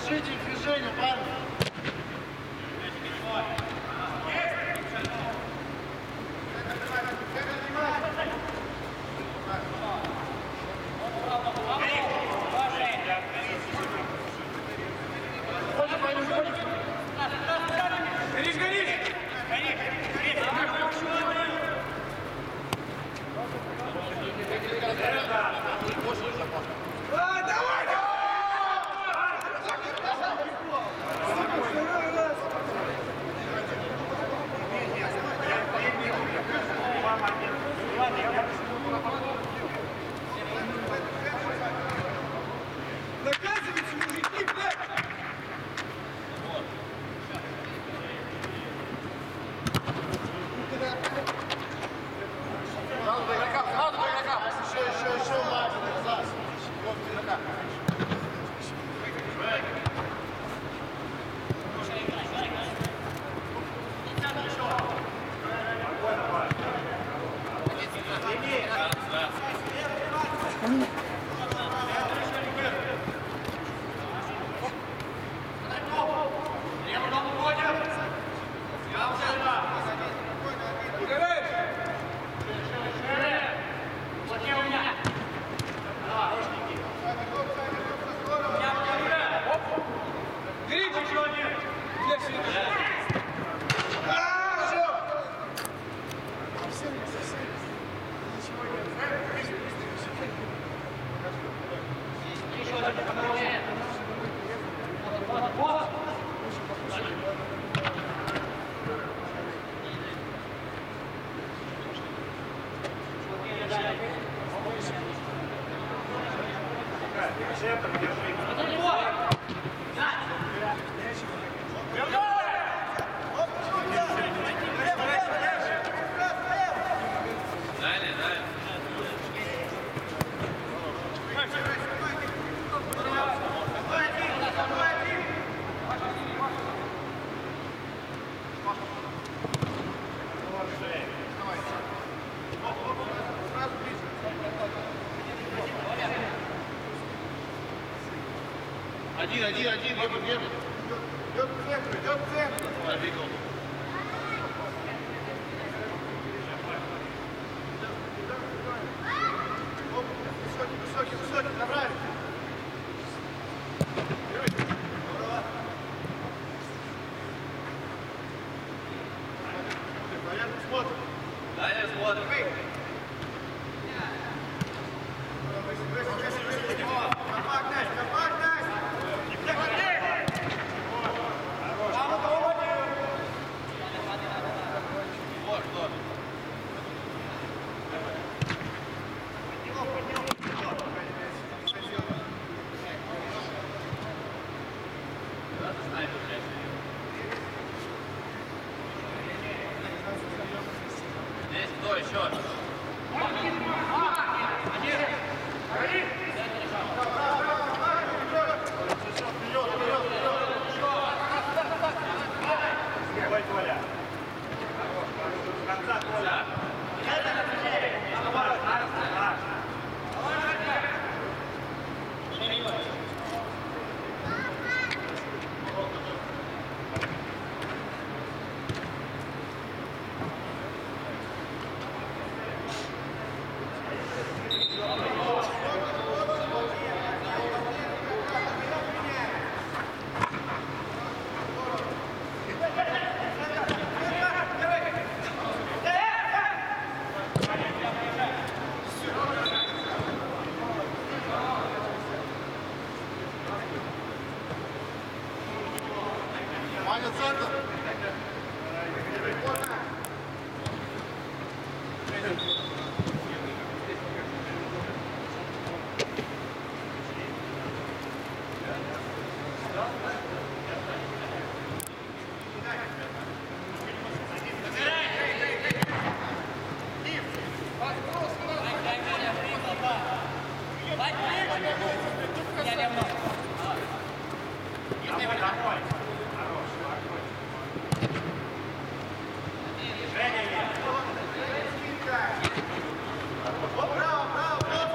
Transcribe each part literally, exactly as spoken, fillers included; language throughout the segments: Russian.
Держите движение, парни. Горишь, горишь! А, давай, давай! Наказывайте, мужики, блядь! Сразу до игрока, сразу до игрока. Еще, еще, еще, мать, назад. Вот, до игрока. Один, один, один, бегут, бегут. Идет к центру, идет к центру. Побегал. Высокий, высокий, высокий, набрали. Порядок, смотрим. Да, я смотрю. Компактность, компактность! Здесь кто еще? Коля. С конца, Коля. Ваня, центр. Браво, браво, браво!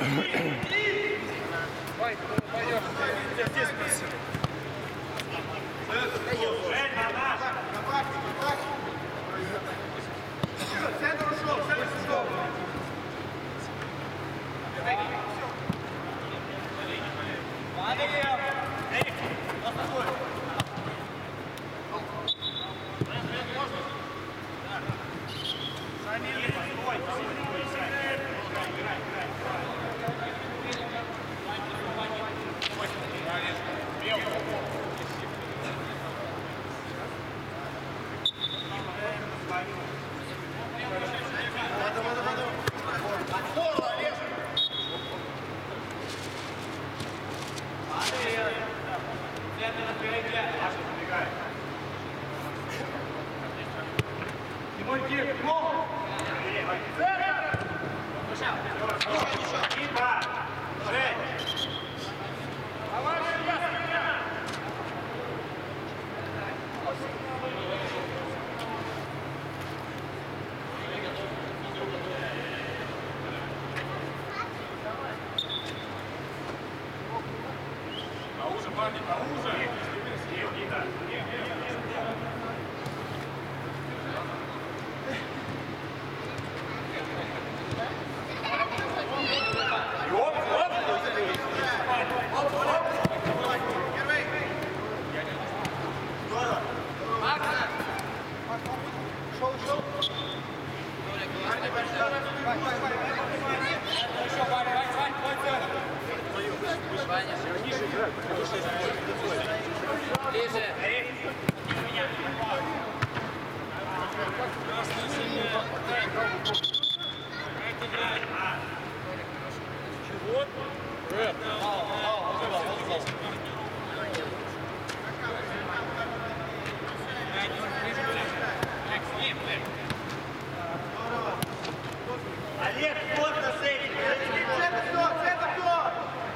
Олег, плотно с этим. Центр кто? Центр кто?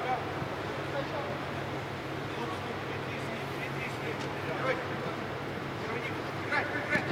Играй, играй.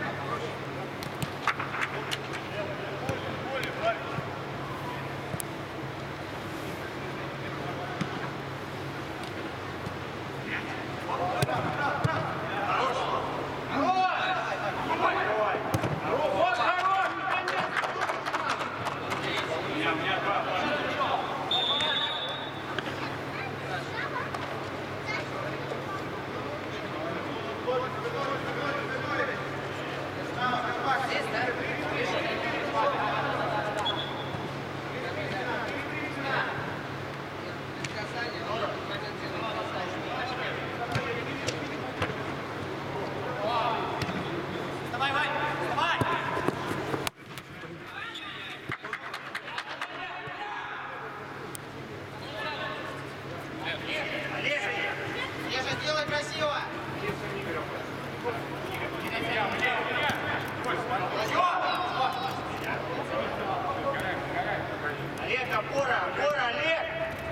Олег, опора, опора, Олег!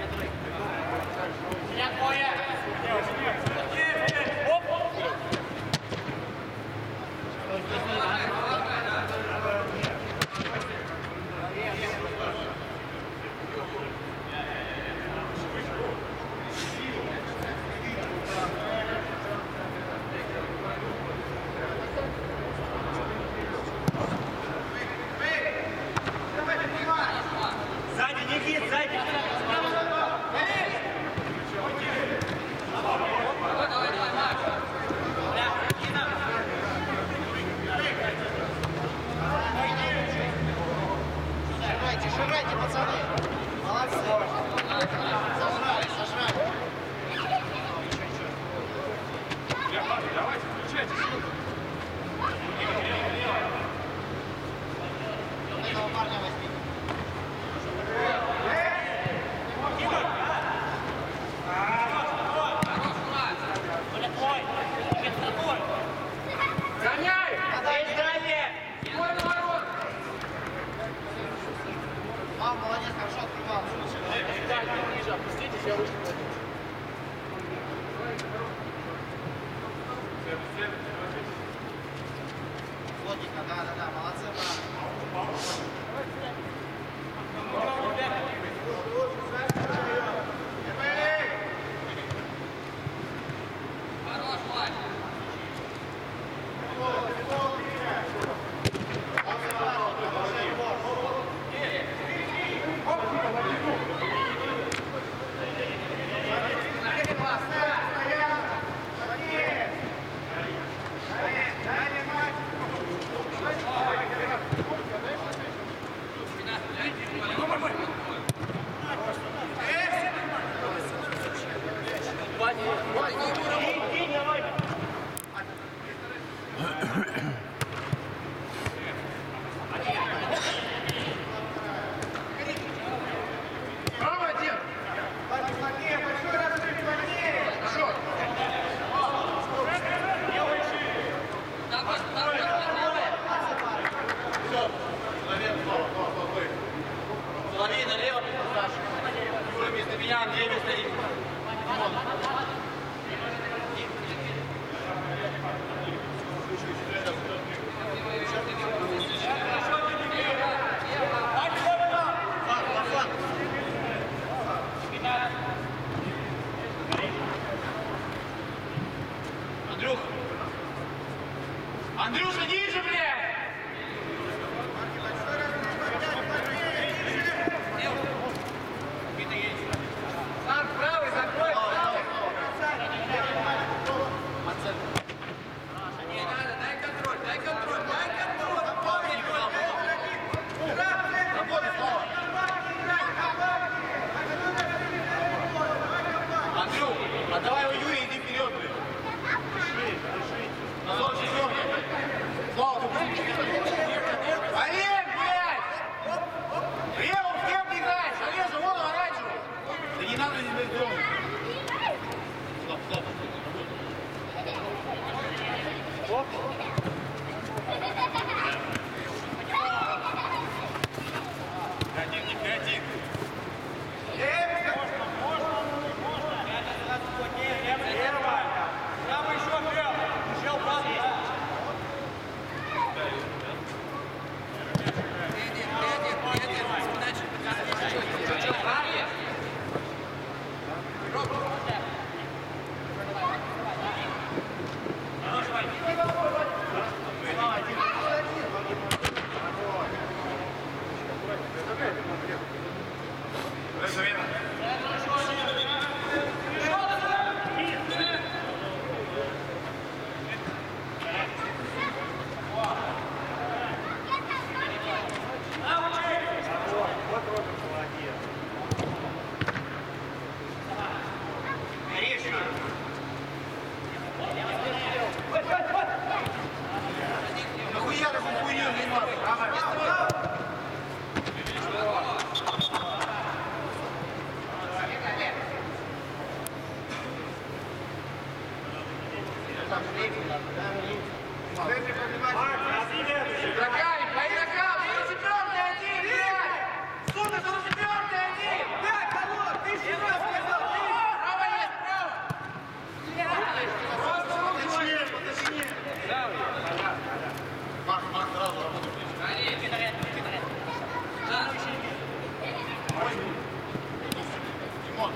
Сзади, Никит, сзади! Ширайте, ширайте, пацаны! Молодцы! Зажрали, зажрали! Давайте, включайтесь! Этого парня возьми. Гоняй! Мам, молодец, хорошо открывал. Ниже опуститесь, я выше. Плотненько, да, да, да, молодцы, брат.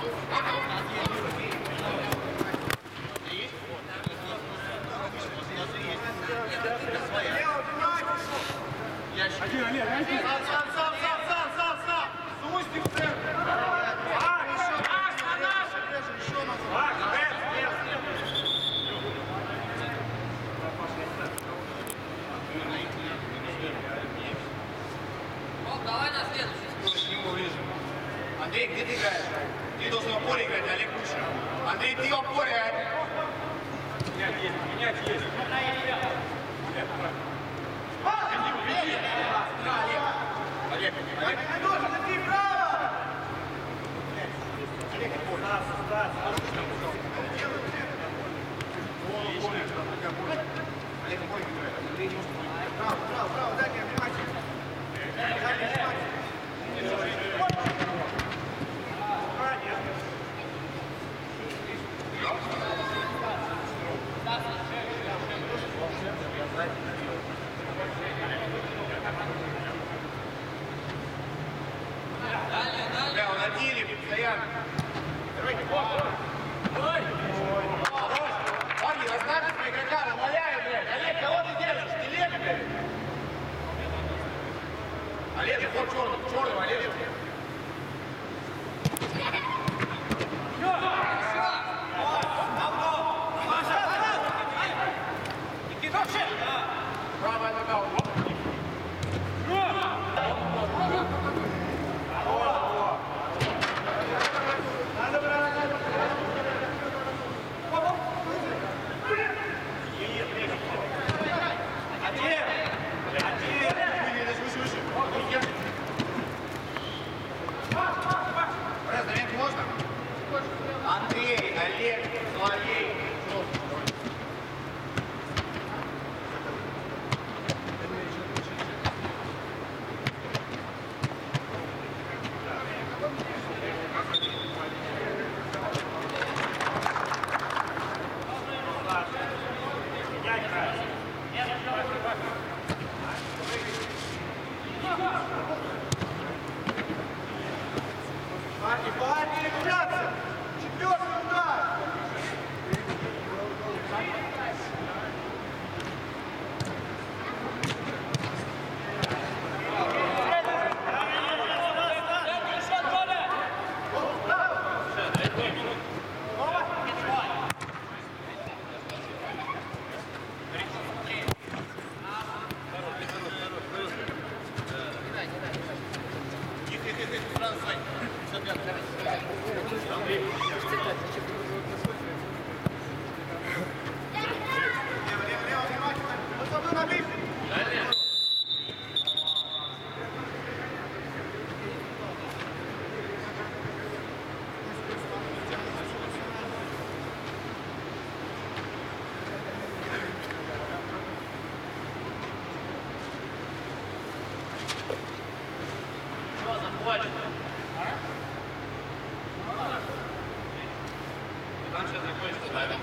Один, Олег, один. Сам, сам, сам, сам, сам, сам, сам! Сустик в центр! Макс, на наш! Макс, Бэт, Бэт! Давай на следующий. К нему ближе. Андрей, где ты играешь? Ты должен в опоре играть, Олег выше. Андрей, ты в опоре, а? Менять есть, менять есть. Олег, Олег. Олег, в опоре играет. Андрей не может играть. Право, право, право, дай мне внимательно. Дай мне внимательно. Бля, он на деле, постоянно. Давайте, Ой! Парни, расставьте свои игрока, умоляю, блядь. Олег, кого ты держишь? Ты лев, блядь. Олег, вот черный, черный, Олег. Правая нога. Разновент можно? Андрей, Олег, Соловей. Парни, парни, ребята! Четвертый удар! Лево, лево, лево, внимательно! Вот со мной на ближе! Там сейчас закончится, да?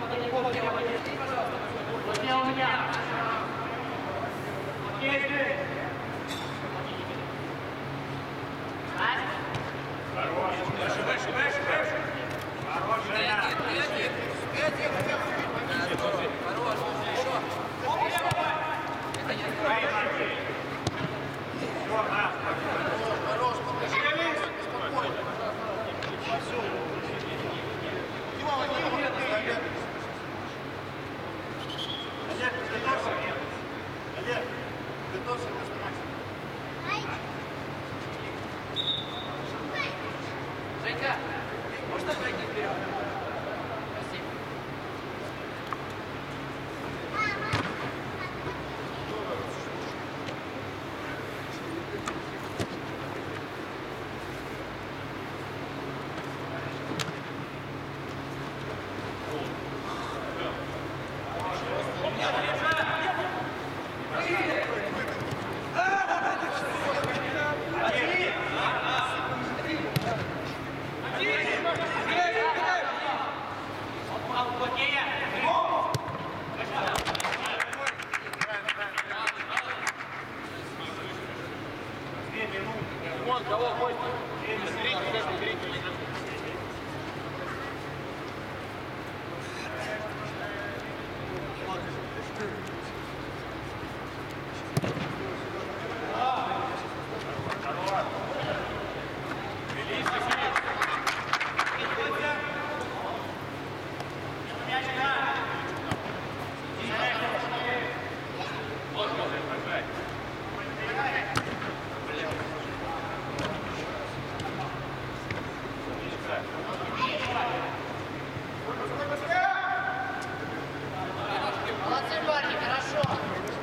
Выше, выше, выше, выше. Хорош, Женя. Женька, можно пройти вперед? Спасибо. Вон, кого гости? Берите, берите, берите. Молодцы, парни, хорошо.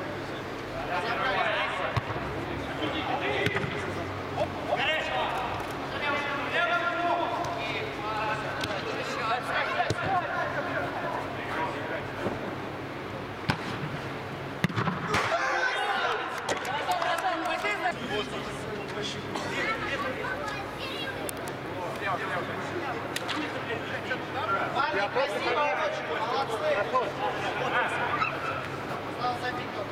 Парни, красиво очень, молодцы. Стал забить только.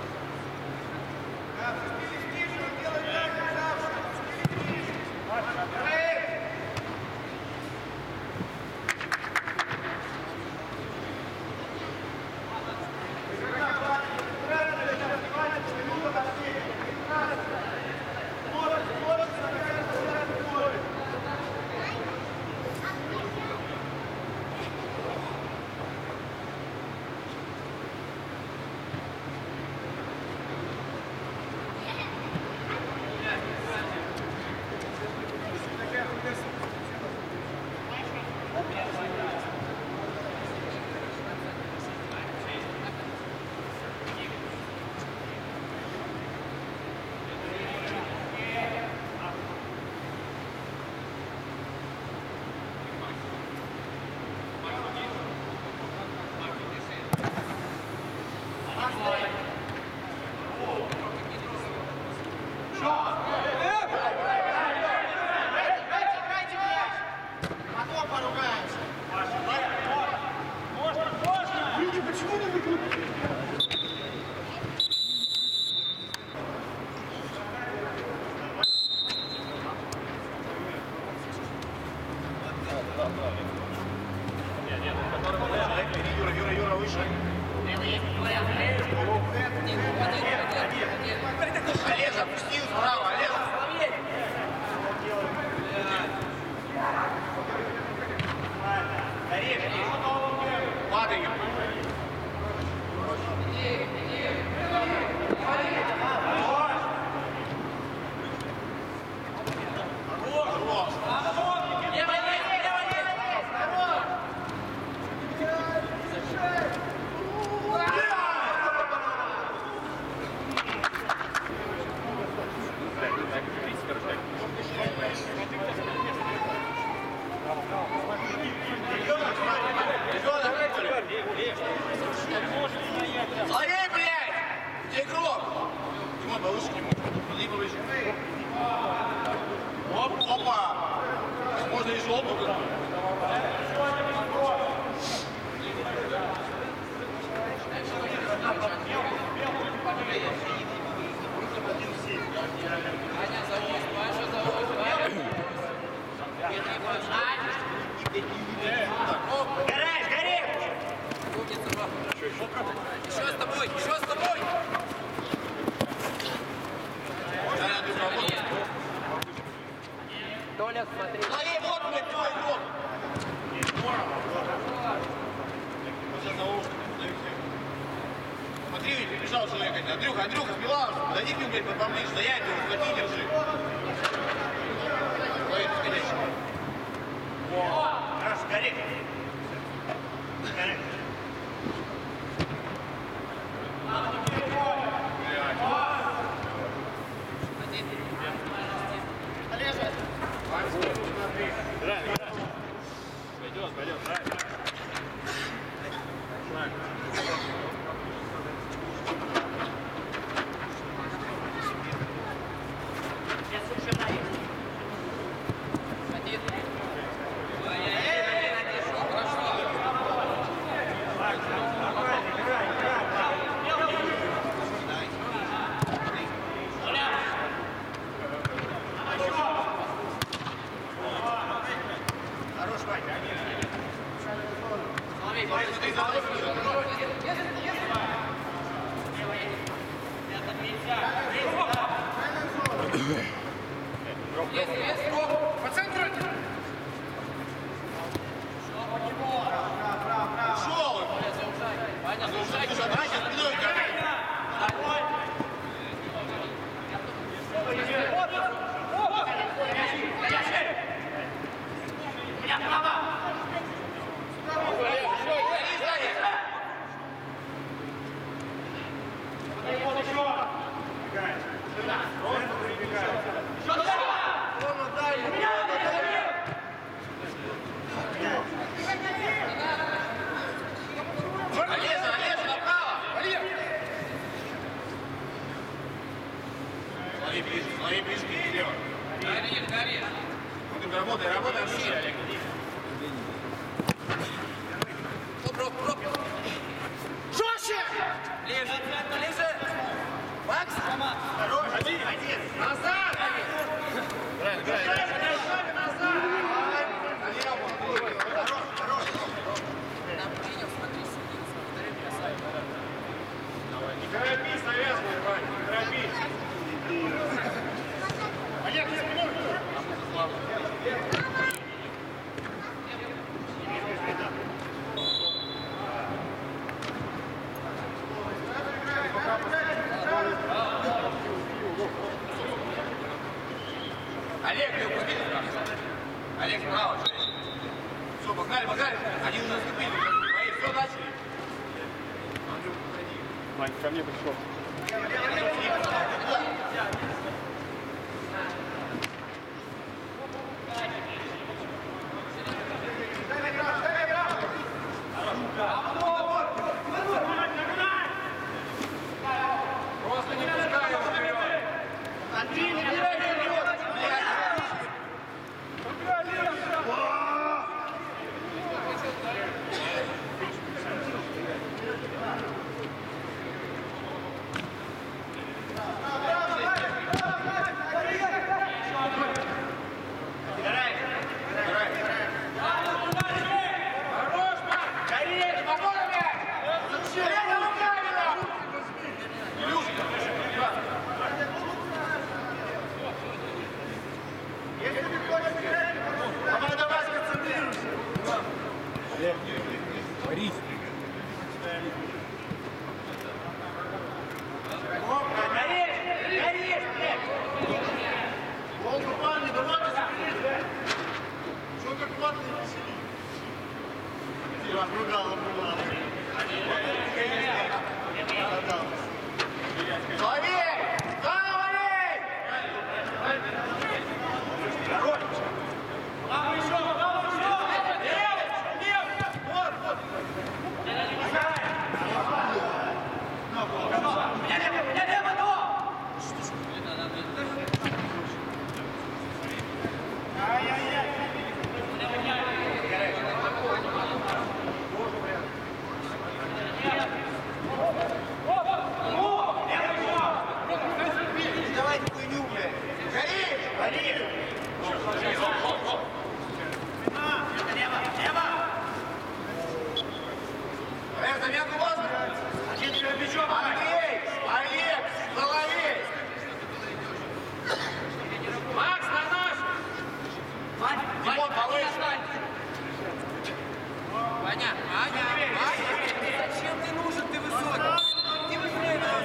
Играйте мяч! Потом поругаемся. Можно, можно! Люди, почему не выключили? Юра, Юра, Юра, выше. Олег, опусти справа, Олег. Падаем. Ребенок, Прижал человека. Андрюха, Андрюха, Миланов, дойди к нему, блядь, поближе, стоять его, схвати и держи. Ловит исходящий. Хорошо, гори. Гори. Олежа. Пойдет, пойдет, правильно. По центру! Шел! Ваня, заужай! Слушай, давай сейчас спиной играй! Олежа, Олежа, направо! Лови ближе, лови ближе, слева. Гори, гори! Ну ты работай, работай, Андрюша. Проб, проб! Жестче! Ближе, ближе! Макс! Хорош, один, один! Назад! Правильно, правильно. Назад! Хорош, хорош. Там принял, смотри, сиди, смотри, красавец. Не торопись, навязывай, Вань, не торопись. Олег, ты спиной. Олег, ты упустил справа. Олег, справа. Все, погнали, погнали. Они уже наступили. Мои, все, начали. Вань, ко мне пришел. Просто не пускай его вперед. Андрей, не бегай вперед! Хорош, Макс! Гори, спокойно, мяч! Левой руками, нахуй! Илюшка! Давай, давай, сконцентрируйся! Борис. Гол нормальный, давай, быстрее! Что как матный весели? Обругал, обругал. Лови! Да, лови! Давайте хуйню, блядь! Гори! Гори! Олег, заметку можно? Андрей! Олег! Залови! Макс, на наш! Вань, Димон, Вань, повыше! достань! Ваня, Ваня, Ваня! Зачем ты нужен? Ты высокий! Ты быстрее!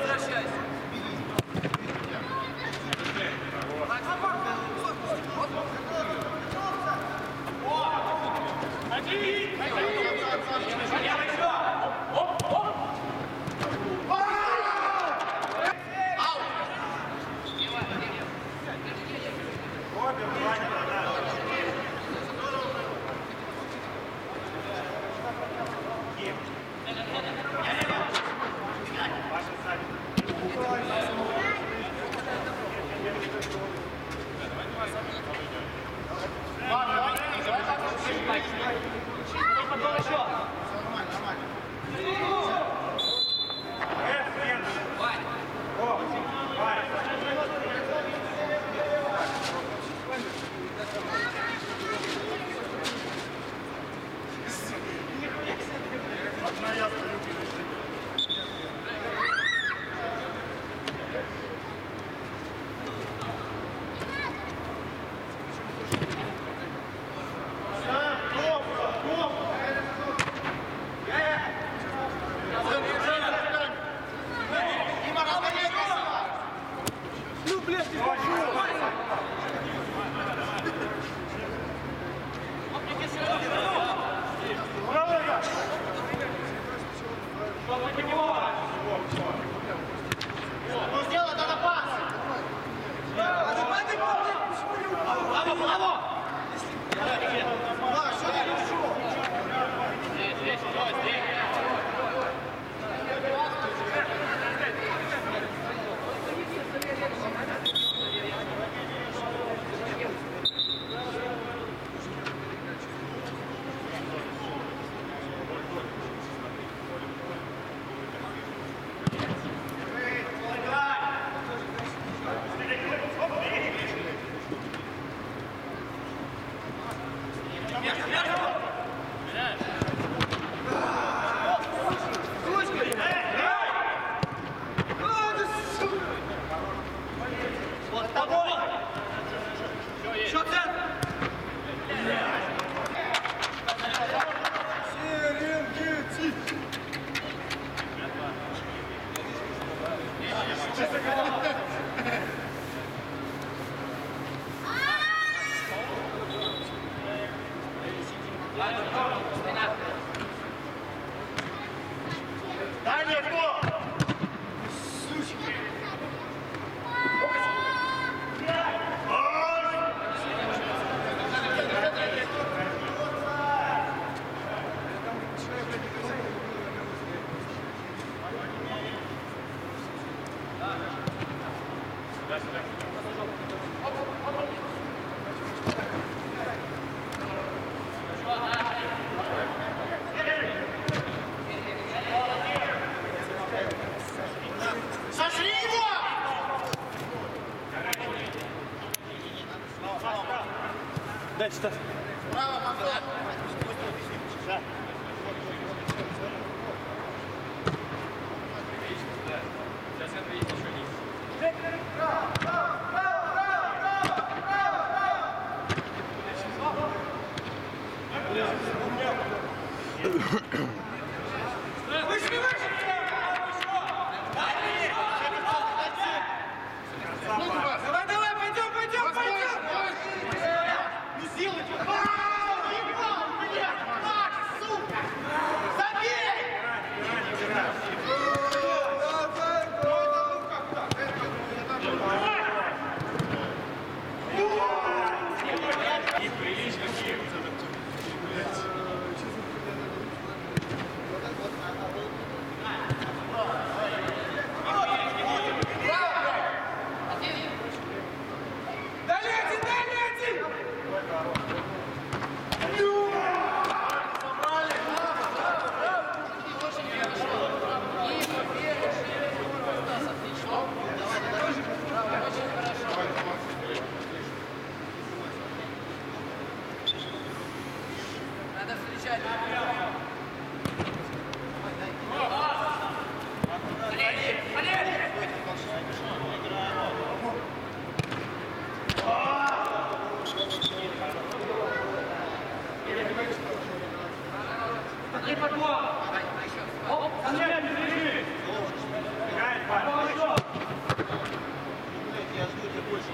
Дальше ставь. Право, Мазда. Да. Сейчас Андрей еще не. Право, право, право, право, право, право. Выше, выше! Давай, давай, пойдем, пойдем, пойдем! Ну сделай! Ебал, блядь! Ах, сука! Забей! Надо встречать. Андрей, подбор! Оп, Андрей, бежи! Играет, Павел! Я жду тебя больше,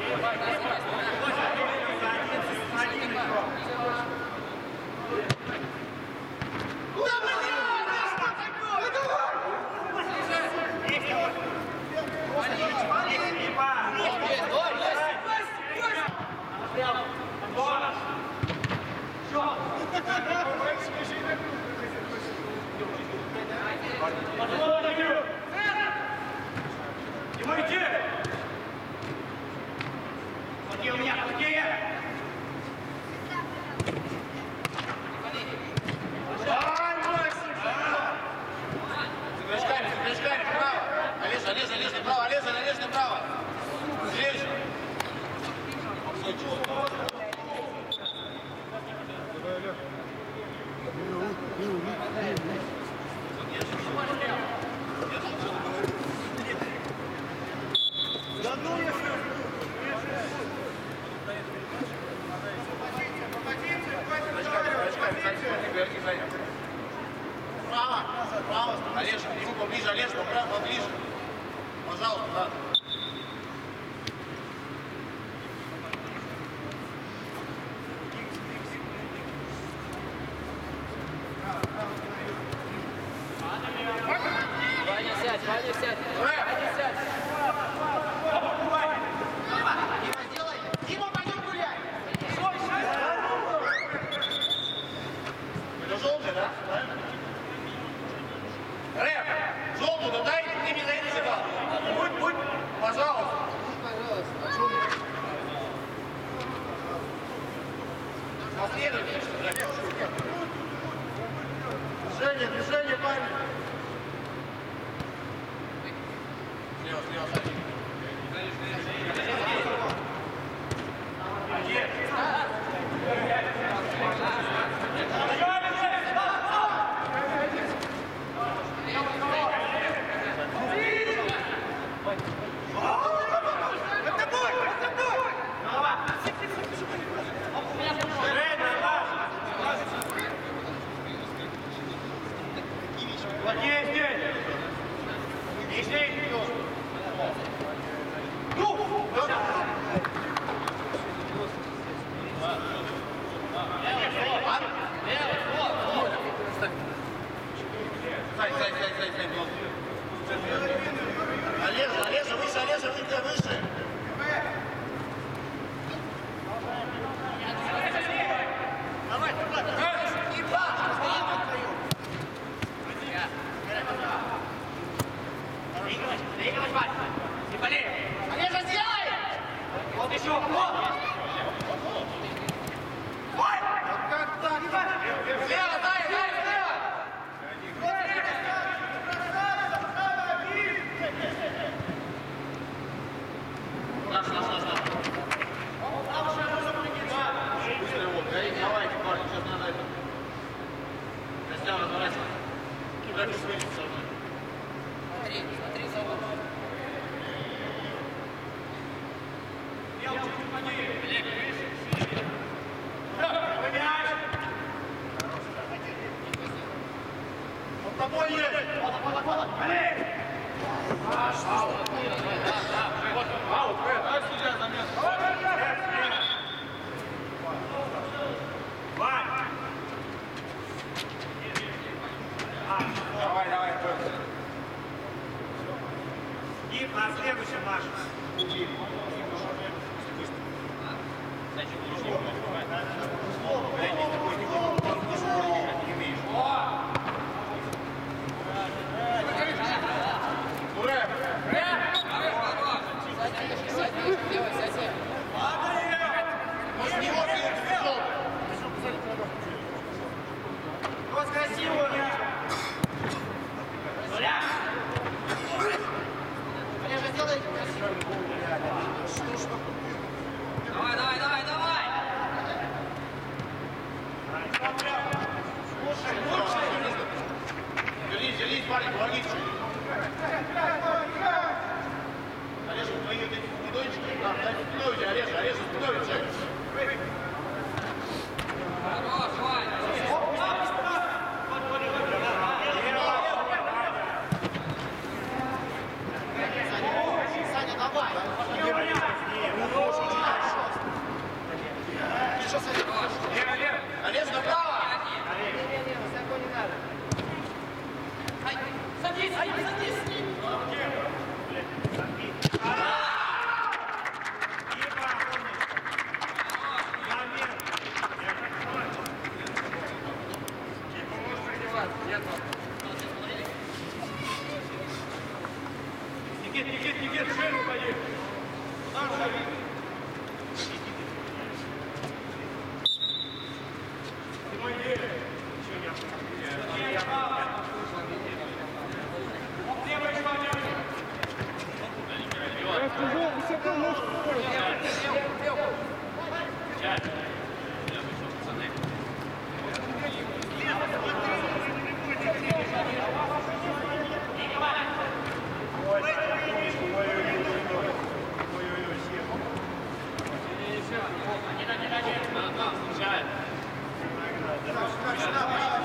брат. и занял. Справа, справа, Олеж, ему поближе, Олеж, поправ, поближе. Пожалуйста, да. Ваня, сядь, Ваня, сядь. Ваня, сядь. Дима, пойдем гулять! Это желтый, да? Рэп, желтый, да дай, ты мне за это сыграл. Будь, будь, пожалуйста. Последовательно, рэп. Движение, движение, парень. Слева, слева, сзади. Сань, Сань, Сань, Сань, Сань. Олежа, Олежа, выше, Олежа, выше, выше. Давай, давай! И два! Двигалась, двигалась, Вань! Не болей! Олежа, сделай! Вот еще, вот! Ой! Как так? Слева, дай, дай, слева! Наш, наш, наш, наш. Быстро его, давайте, парни, сейчас надо это. Костян, разворачивай. Дай пусть выйдет со мной. Смотри, смотри за угол. Под тобой есть! Аут, дай судья за место. Давай, давай, И на следующем наш. Делай, сядь. Может, не вот пришел. Вот красиво! Олежа, сделай красиво! Давай, давай, давай, давай. Держись, держись, парень, помоги чуть. Олежа, твои вот эти спидончики, да, дай спидой у тебя, Олежа, Олежа, спидой у тебя. Хорош, Ваня. Саня, давай! Олежа, направо! Высоко не надо! Садись, садись, садись. Никит, Никит, Никит, шею упади. Давай,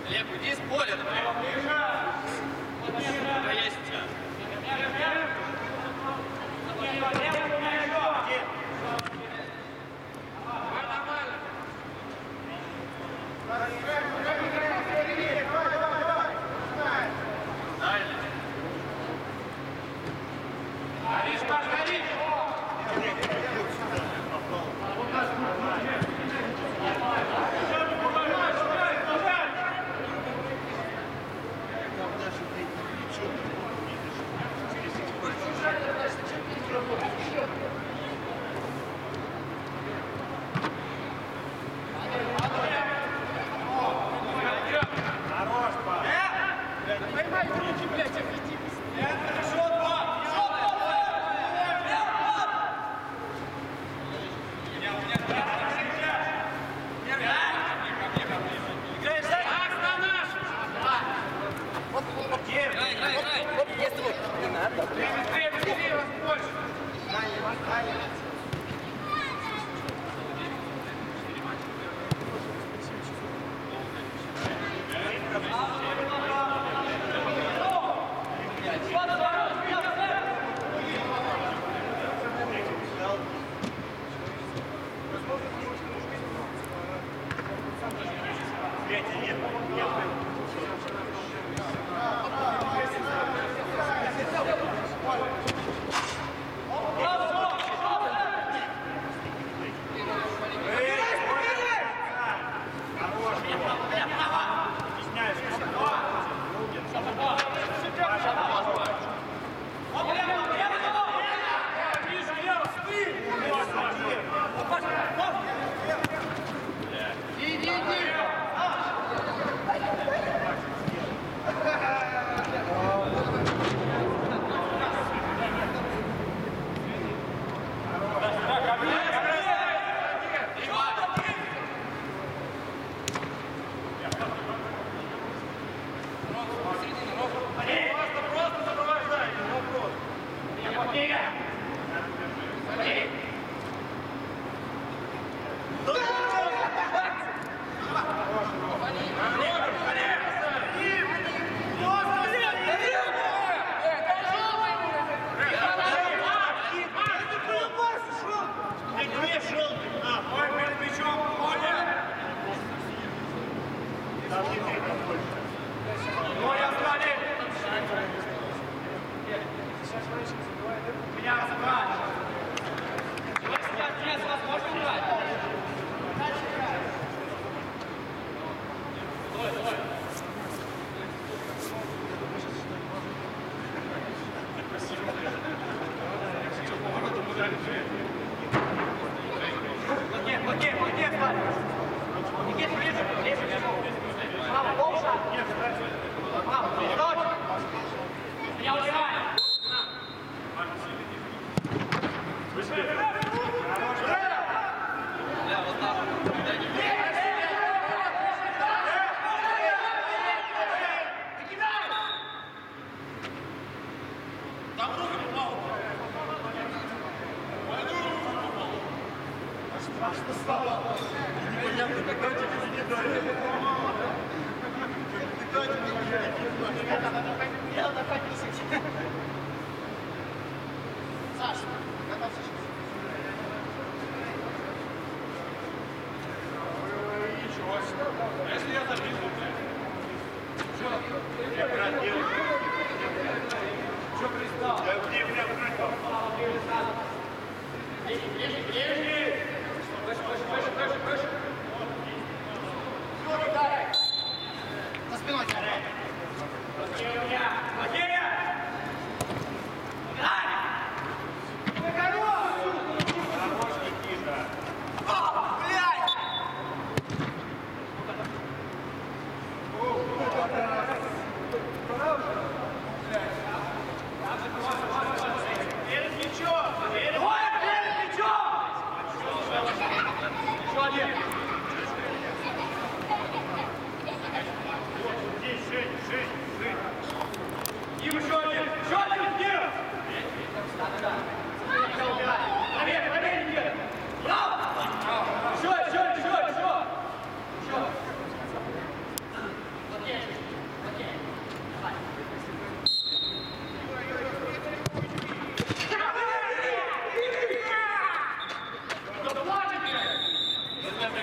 Глеб, иди с поля, давай. Да я сейчас. Еще один!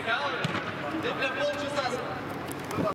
Ты, бля, полчаса